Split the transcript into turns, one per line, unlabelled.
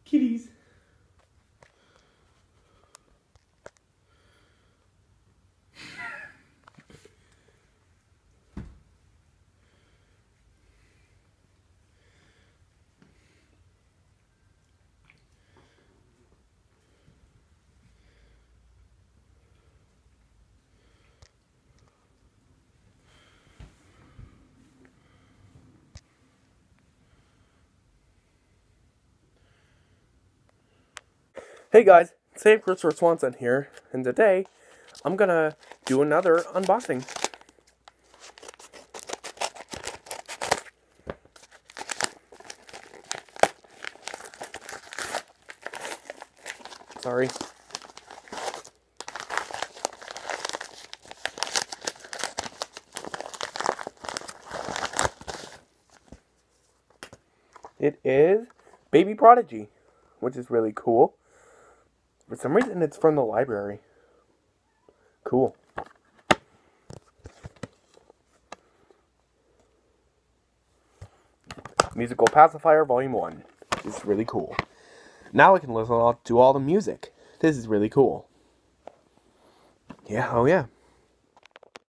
Kitties. Hey guys, Save Christopher Swanson here, and today I'm gonna do another unboxing. Sorry. It is Baby Prodigy, which is really cool. For some reason, it's from the library. Cool. Musical Pacifier Volume 1. This is really cool. Now I can listen to all the music. This is really cool. Yeah, oh yeah.